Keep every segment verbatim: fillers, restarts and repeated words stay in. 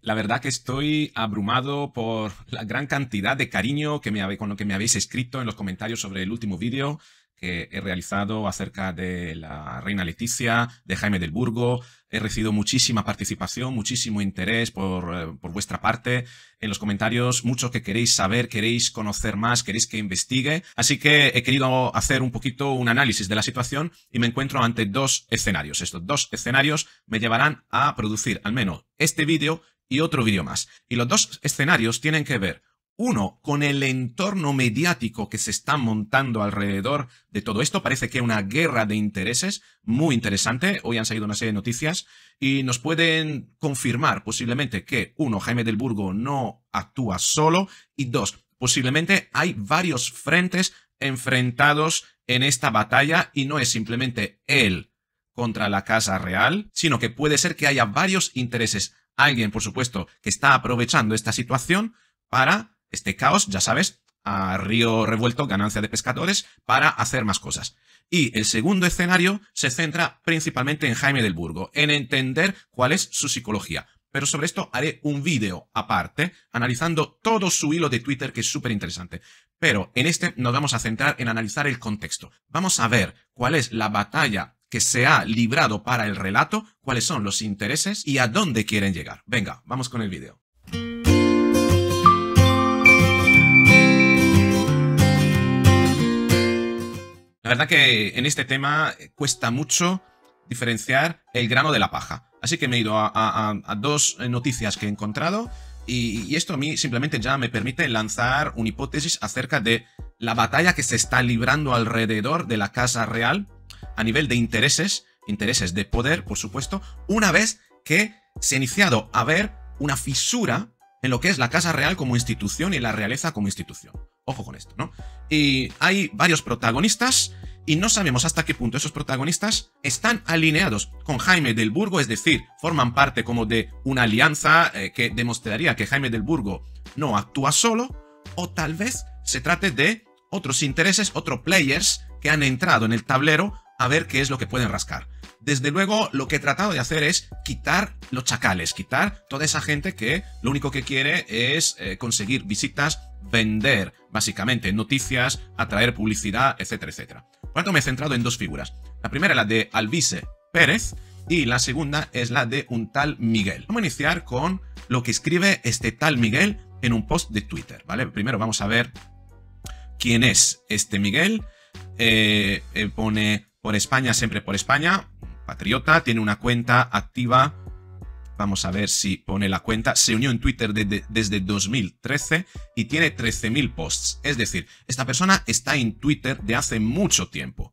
La verdad que estoy abrumado por la gran cantidad de cariño que me habe- con lo que me habéis escrito en los comentarios sobre el último vídeo que he realizado acerca de la reina Leticia, de Jaime del Burgo. He recibido muchísima participación, muchísimo interés por, eh, por vuestra parte en los comentarios, mucho que queréis saber, queréis conocer más, queréis que investigue. Así que he querido hacer un poquito un análisis de la situación y me encuentro ante dos escenarios. Estos dos escenarios me llevarán a producir al menos este vídeo y otro vídeo más. Y los dos escenarios tienen que ver, uno, con el entorno mediático que se está montando alrededor de todo esto. Parece que hay una guerra de intereses muy interesante. Hoy han salido una serie de noticias y nos pueden confirmar posiblemente que, uno, Jaime del Burgo no actúa solo y dos, posiblemente hay varios frentes enfrentados en esta batalla y no es simplemente él contra la Casa Real, sino que puede ser que haya varios intereses. Alguien, por supuesto, que está aprovechando esta situación para este caos, ya sabes, a río revuelto, ganancia de pescadores, para hacer más cosas. Y el segundo escenario se centra principalmente en Jaime del Burgo, en entender cuál es su psicología. Pero sobre esto haré un vídeo aparte, analizando todo su hilo de Twitter, que es súper interesante. Pero en este nos vamos a centrar en analizar el contexto. Vamos a ver cuál es la batalla que se ha librado para el relato, cuáles son los intereses y a dónde quieren llegar. Venga, vamos con el vídeo. La verdad que en este tema cuesta mucho diferenciar el grano de la paja. Así que me he ido a, a, a dos noticias que he encontrado y, y esto a mí simplemente ya me permite lanzar una hipótesis acerca de la batalla que se está librando alrededor de la Casa Real a nivel de intereses, intereses de poder, por supuesto, una vez que se ha iniciado a ver una fisura en lo que es la Casa Real como institución y la realeza como institución. Ojo con esto, ¿no? Y hay varios protagonistas y no sabemos hasta qué punto esos protagonistas están alineados con Jaime del Burgo, es decir, forman parte como de una alianza eh, que demostraría que Jaime del Burgo no actúa solo, o tal vez se trate de otros intereses, otros players que han entrado en el tablero a ver qué es lo que pueden rascar. Desde luego, lo que he tratado de hacer es quitar los chacales, quitar toda esa gente que lo único que quiere es eh, conseguir visitas, vender básicamente noticias, atraer publicidad, etcétera, etcétera. Por lo tanto, me he centrado en dos figuras. La primera es la de Alvise Pérez y la segunda es la de un tal Miguel. Vamos a iniciar con lo que escribe este tal Miguel en un post de Twitter, ¿vale? Primero vamos a ver quién es este Miguel. Eh, eh, pone por España, siempre por España, patriota, tiene una cuenta activa. Vamos a ver si pone la cuenta. Se unió en Twitter de, de, desde dos mil trece y tiene trece mil posts. Es decir, esta persona está en Twitter de hace mucho tiempo.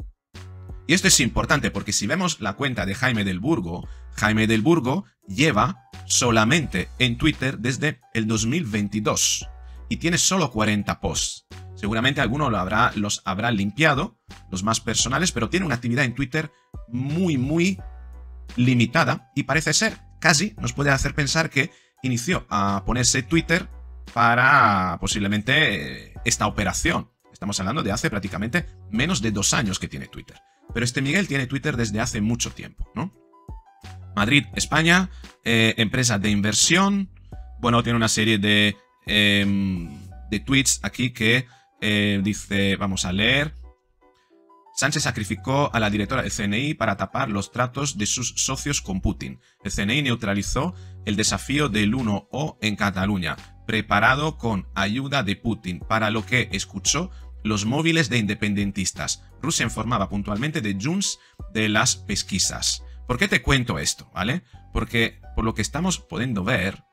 Y esto es importante porque si vemos la cuenta de Jaime del Burgo, Jaime del Burgo lleva solamente en Twitter desde el dos mil veintidós y tiene solo cuarenta posts. Seguramente alguno lo habrá, los habrá limpiado, los más personales, pero tiene una actividad en Twitter muy, muy limitada y parece ser, casi nos puede hacer pensar que inició a ponerse Twitter para posiblemente esta operación. Estamos hablando de hace prácticamente menos de dos años que tiene Twitter. Pero este Miguel tiene Twitter desde hace mucho tiempo, ¿no? Madrid, España, eh, empresa de inversión. Bueno, tiene una serie de, eh, de tweets aquí que eh, dice, vamos a leer. Sánchez sacrificó a la directora del C N I para tapar los tratos de sus socios con Putin. El C N I neutralizó el desafío del uno O en Cataluña, preparado con ayuda de Putin, para lo que escuchó los móviles de independentistas. Rusia informaba puntualmente de Junts de las pesquisas. ¿Por qué te cuento esto? ¿Vale? Porque por lo que estamos pudiendo ver,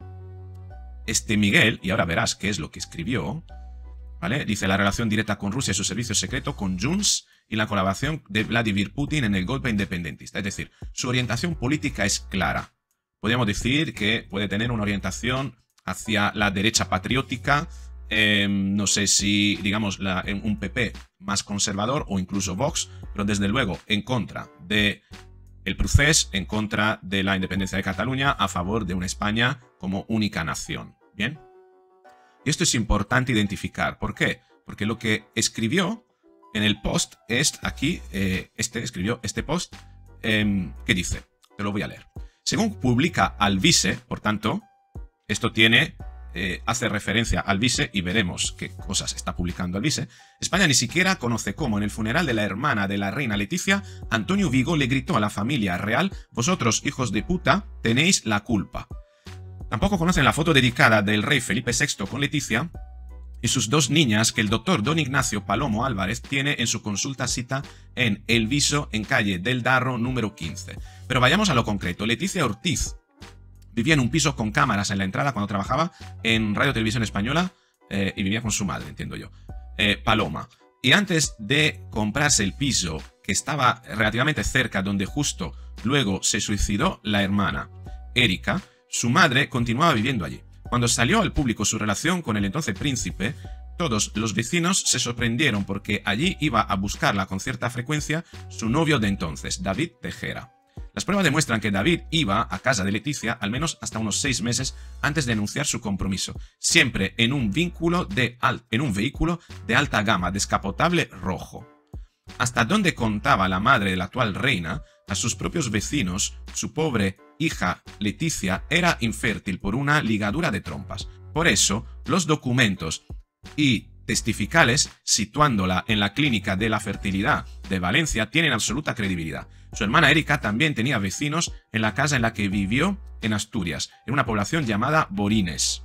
este Miguel, y ahora verás qué es lo que escribió, ¿vale? Dice la relación directa con Rusia y su servicio secreto con Junts y la colaboración de Vladimir Putin en el golpe independentista. Es decir, su orientación política es clara. Podríamos decir que puede tener una orientación hacia la derecha patriótica, eh, no sé si, digamos, la, un P P más conservador o incluso Vox, pero desde luego en contra de el procés, en contra de la independencia de Cataluña, a favor de una España como única nación. ¿Bien? Y esto es importante identificar. ¿Por qué? Porque lo que escribió en el post es aquí, eh, este escribió este post, eh, ¿qué dice? Te lo voy a leer. Según publica Alvise, por tanto, esto tiene... Eh, hace referencia al Alvise y veremos qué cosas está publicando Alvise. España ni siquiera conoce cómo en el funeral de la hermana de la reina Leticia, Antonio Vigo le gritó a la familia real: vosotros, hijos de puta, tenéis la culpa. Tampoco conocen la foto dedicada del rey Felipe sexto con Leticia y sus dos niñas que el doctor Don Ignacio Palomo Álvarez tiene en su consulta cita en El Viso, en calle del Darro número quince. Pero vayamos a lo concreto. Leticia Ortiz vivía en un piso con cámaras en la entrada cuando trabajaba en Radio Televisión Española eh, y vivía con su madre, entiendo yo, eh, Paloma. Y antes de comprarse el piso, que estaba relativamente cerca donde justo luego se suicidó la hermana Erika, su madre continuaba viviendo allí. Cuando salió al público su relación con el entonces príncipe, todos los vecinos se sorprendieron porque allí iba a buscarla con cierta frecuencia su novio de entonces, David Tejera. Las pruebas demuestran que David iba a casa de Leticia al menos hasta unos seis meses antes de anunciar su compromiso, siempre en un, vínculo de al, en un vehículo de alta gama descapotable rojo. Hasta donde contaba la madre de la actual reina, a sus propios vecinos, su pobre hija Leticia era infértil por una ligadura de trompas. Por eso, los documentos y testificales, situándola en la Clínica de la Fertilidad de Valencia, tienen absoluta credibilidad. Su hermana Erika también tenía vecinos en la casa en la que vivió en Asturias, en una población llamada Borines,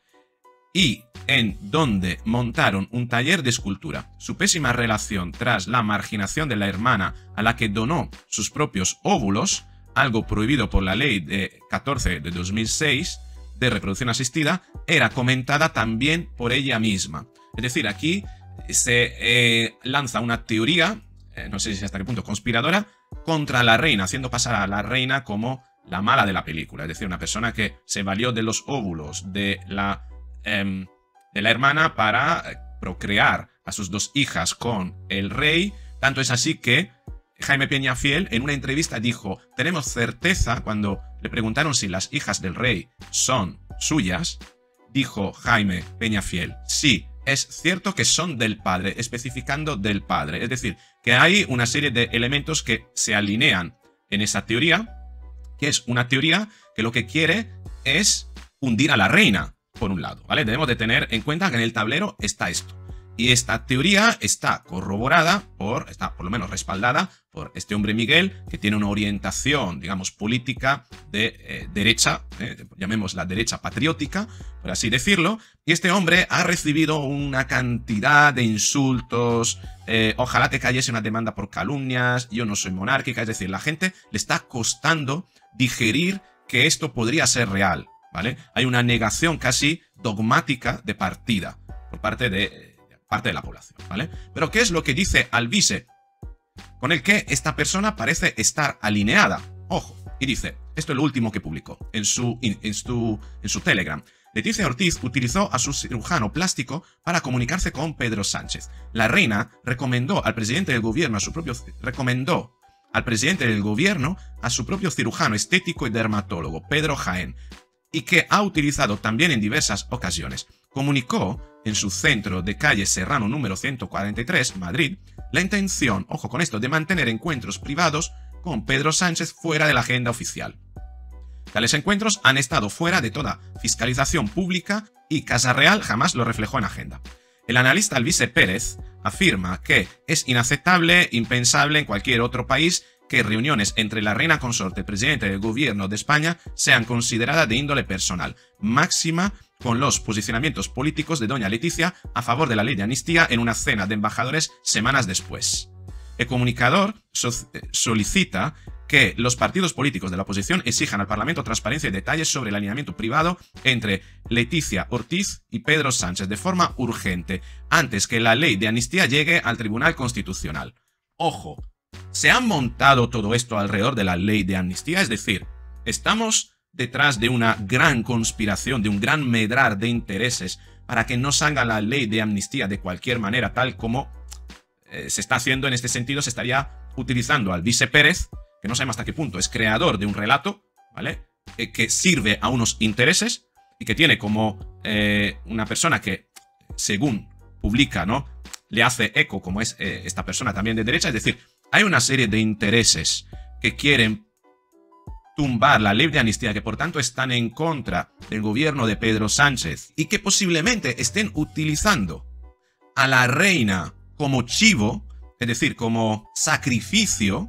y en donde montaron un taller de escultura. Su pésima relación tras la marginación de la hermana, a la que donó sus propios óvulos, algo prohibido por la ley de catorce de dos mil seis de reproducción asistida, era comentada también por ella misma. Es decir, aquí se eh, lanza una teoría, eh, no sé si hasta qué punto conspiradora, contra la reina, haciendo pasar a la reina como la mala de la película. Es decir, una persona que se valió de los óvulos de la, eh, de la hermana para procrear a sus dos hijas con el rey. Tanto es así que Jaime Peñafiel en una entrevista dijo: tenemos certeza, cuando le preguntaron si las hijas del rey son suyas, dijo Jaime Peñafiel: sí, es cierto que son del padre, especificando del padre. Es decir, que hay una serie de elementos que se alinean en esa teoría, que es una teoría que lo que quiere es hundir a la reina, por un lado, ¿vale? Debemos de tener en cuenta que en el tablero está esto. Y esta teoría está corroborada por, está por lo menos respaldada por este hombre Miguel, que tiene una orientación, digamos, política de eh, derecha, eh, llamémosla derecha patriótica, por así decirlo. Y este hombre ha recibido una cantidad de insultos, eh, ojalá te cayese una demanda por calumnias, yo no soy monárquica, es decir, la gente le está costando digerir que esto podría ser real, ¿vale? Hay una negación casi dogmática de partida por parte de... parte de la población, ¿vale? Pero ¿qué es lo que dice Alvise? Con el que esta persona parece estar alineada. Ojo, y dice, esto es lo último que publicó en su, en su, en su Telegram. Leticia Ortiz utilizó a su cirujano plástico para comunicarse con Pedro Sánchez. La reina recomendó al presidente del gobierno a su propio recomendó al presidente del gobierno a su propio cirujano estético y dermatólogo, Pedro Jaén, y que ha utilizado también en diversas ocasiones. Comunicó en su centro de calle Serrano número ciento cuarenta y tres, Madrid, la intención, ojo con esto, de mantener encuentros privados con Pedro Sánchez fuera de la agenda oficial. Tales encuentros han estado fuera de toda fiscalización pública y Casa Real jamás lo reflejó en agenda. El analista Alvise Pérez afirma que es inaceptable, impensable en cualquier otro país que reuniones entre la reina consorte y presidente del gobierno de España sean consideradas de índole personal, máxima con los posicionamientos políticos de doña Leticia a favor de la ley de amnistía en una cena de embajadores semanas después. El comunicador so solicita que los partidos políticos de la oposición exijan al Parlamento transparencia y detalles sobre el alineamiento privado entre Leticia Ortiz y Pedro Sánchez de forma urgente, antes que la ley de amnistía llegue al Tribunal Constitucional. Ojo, se ha montado todo esto alrededor de la ley de amnistía, es decir, estamos detrás de una gran conspiración, de un gran medrar de intereses para que no salga la ley de amnistía de cualquier manera, tal como eh, se está haciendo en este sentido. Se estaría utilizando al Alvise Pérez, que no sabemos hasta qué punto es creador de un relato, ¿vale? Eh, que sirve a unos intereses y que tiene como eh, una persona que, según publica, ¿no?, le hace eco, como es eh, esta persona también de derecha. Es decir, hay una serie de intereses que quieren tumbar la ley de amnistía, que por tanto están en contra del gobierno de Pedro Sánchez y que posiblemente estén utilizando a la reina como chivo, es decir, como sacrificio,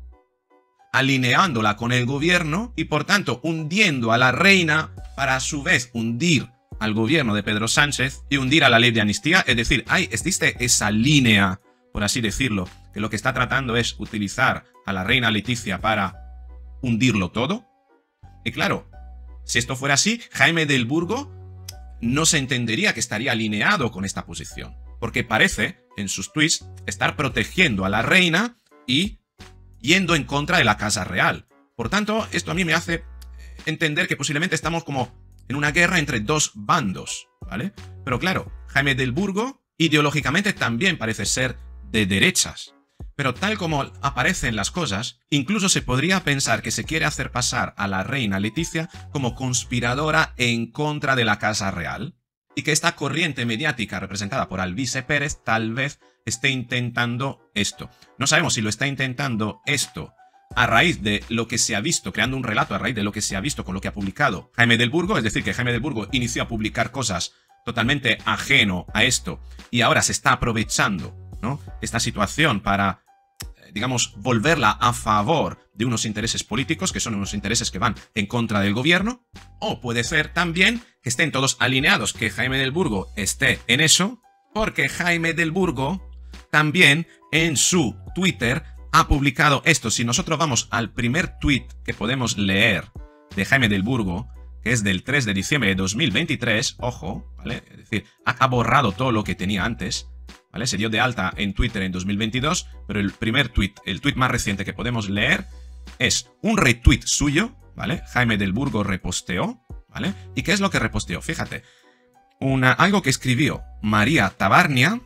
alineándola con el gobierno y por tanto hundiendo a la reina para a su vez hundir al gobierno de Pedro Sánchez y hundir a la ley de amnistía. Es decir, hay, existe esa línea, por así decirlo, que lo que está tratando es utilizar a la reina Leticia para hundirlo todo. Y claro, si esto fuera así, Jaime del Burgo no se entendería que estaría alineado con esta posición, porque parece en sus tweets estar protegiendo a la reina y yendo en contra de la Casa Real. Por tanto, esto a mí me hace entender que posiblemente estamos como en una guerra entre dos bandos, ¿vale? Pero claro, Jaime del Burgo ideológicamente también parece ser de derechas. Pero tal como aparecen las cosas, incluso se podría pensar que se quiere hacer pasar a la reina Leticia como conspiradora en contra de la Casa Real y que esta corriente mediática representada por Alvise Pérez tal vez esté intentando esto. No sabemos si lo está intentando esto a raíz de lo que se ha visto, creando un relato a raíz de lo que se ha visto con lo que ha publicado Jaime del Burgo, es decir, que Jaime del Burgo inició a publicar cosas totalmente ajeno a esto y ahora se está aprovechando, ¿no?, esta situación para, digamos, volverla a favor de unos intereses políticos, que son unos intereses que van en contra del gobierno. O puede ser también que estén todos alineados, que Jaime del Burgo esté en eso, porque Jaime del Burgo también en su Twitter ha publicado esto. Si nosotros vamos al primer tweet que podemos leer de Jaime del Burgo, que es del tres de diciembre de dos mil veintitrés, ojo, ¿vale? Es decir, ha borrado todo lo que tenía antes, ¿vale? Se dio de alta en Twitter en dos mil veintidós, pero el primer tweet, el tweet más reciente que podemos leer es un retweet suyo, ¿vale? Jaime del Burgo reposteó, ¿vale? ¿Y qué es lo que reposteó? Fíjate, una, algo que escribió María Tabarnia.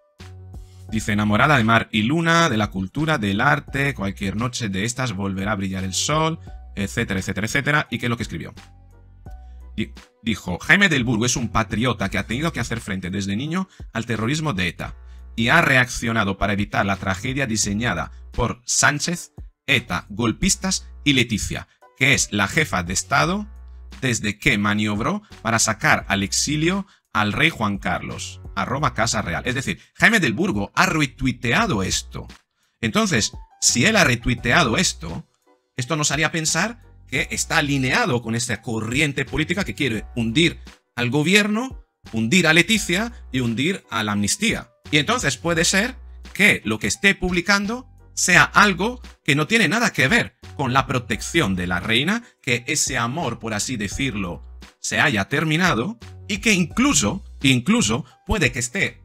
Dice: enamorada de mar y luna, de la cultura, del arte, cualquier noche de estas volverá a brillar el sol, etcétera, etcétera, etcétera. ¿Y qué es lo que escribió? Dijo: Jaime del Burgo es un patriota que ha tenido que hacer frente desde niño al terrorismo de ETA y ha reaccionado para evitar la tragedia diseñada por Sánchez, ETA, golpistas y Leticia, que es la jefa de Estado desde que maniobró para sacar al exilio al rey Juan Carlos, arroba Casa Real. Es decir, Jaime del Burgo ha retuiteado esto. Entonces, si él ha retuiteado esto, esto nos haría pensar que está alineado con esta corriente política que quiere hundir al gobierno, hundir a Leticia y hundir a la amnistía. Y entonces puede ser que lo que esté publicando sea algo que no tiene nada que ver con la protección de la reina, que ese amor, por así decirlo, se haya terminado, y que incluso, incluso puede que esté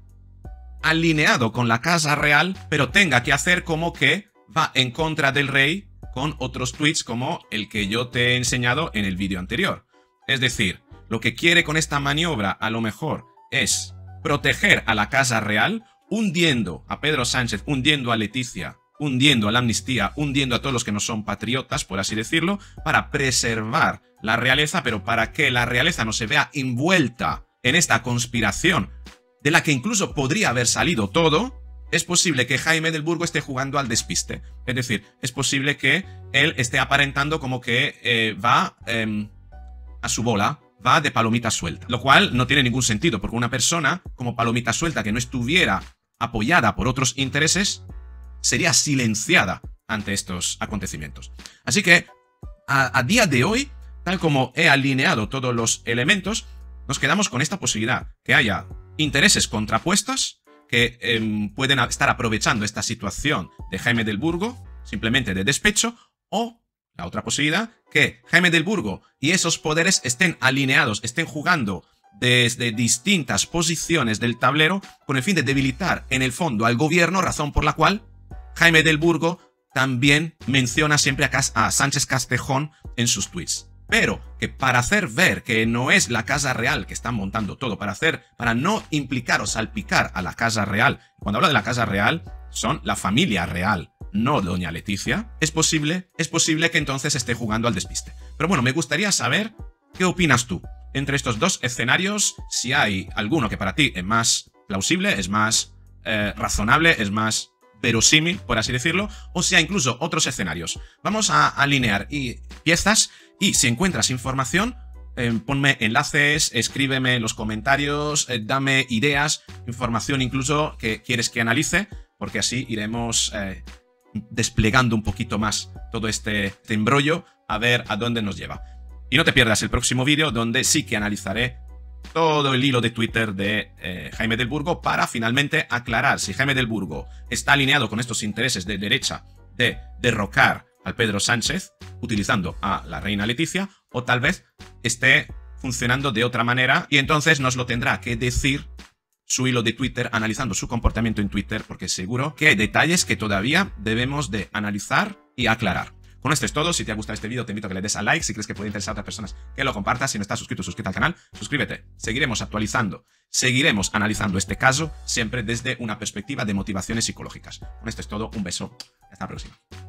alineado con la Casa Real, pero tenga que hacer como que va en contra del rey con otros tweets como el que yo te he enseñado en el vídeo anterior. Es decir, lo que quiere con esta maniobra a lo mejor es proteger a la Casa Real, hundiendo a Pedro Sánchez, hundiendo a Leticia, hundiendo a la amnistía, hundiendo a todos los que no son patriotas, por así decirlo, para preservar la realeza, pero para que la realeza no se vea envuelta en esta conspiración, de la que incluso podría haber salido todo. Es posible que Jaime del Burgo esté jugando al despiste. Es decir, es posible que él esté aparentando como que eh, va eh, a su bola, va de palomita suelta. Lo cual no tiene ningún sentido, porque una persona como palomita suelta que no estuviera apoyada por otros intereses sería silenciada ante estos acontecimientos. Así que, a, a día de hoy, tal como he alineado todos los elementos, nos quedamos con esta posibilidad, que haya intereses contrapuestos que eh, pueden estar aprovechando esta situación de Jaime del Burgo, simplemente de despecho, o la otra posibilidad, que Jaime del Burgo y esos poderes estén alineados, estén jugando desde distintas posiciones del tablero con el fin de debilitar en el fondo al gobierno, razón por la cual Jaime del Burgo también menciona siempre a, Cas a Sánchez Castejón en sus tweets. Pero que para hacer ver que no es la Casa Real que están montando todo, para hacer, para no implicar o salpicar a la Casa Real, cuando habla de la Casa Real, son la familia real, no doña Leticia, es posible, es posible que entonces esté jugando al despiste. Pero bueno, me gustaría saber qué opinas tú entre estos dos escenarios, si hay alguno que para ti es más plausible, es más eh, razonable, es más verosímil, por así decirlo, o sea, incluso otros escenarios. Vamos a alinear y piezas y si encuentras información, eh, ponme enlaces, escríbeme en los comentarios, eh, dame ideas, información incluso que quieres que analice, porque así iremos eh, desplegando un poquito más todo este, este embrollo a ver a dónde nos lleva. Y no te pierdas el próximo vídeo donde sí que analizaré todo el hilo de Twitter de eh, Jaime del Burgo para finalmente aclarar si Jaime del Burgo está alineado con estos intereses de derecha de derrocar al Pedro Sánchez utilizando a la reina Leticia o tal vez esté funcionando de otra manera y entonces nos lo tendrá que decir su hilo de Twitter analizando su comportamiento en Twitter porque seguro que hay detalles que todavía debemos de analizar y aclarar. Con esto es todo. Si te ha gustado este vídeo, te invito a que le des a like. Si crees que puede interesar a otras personas, que lo compartas. Si no estás suscrito, suscríbete al canal. Suscríbete. Seguiremos actualizando, seguiremos analizando este caso, siempre desde una perspectiva de motivaciones psicológicas. Con esto es todo. Un beso. Hasta la próxima.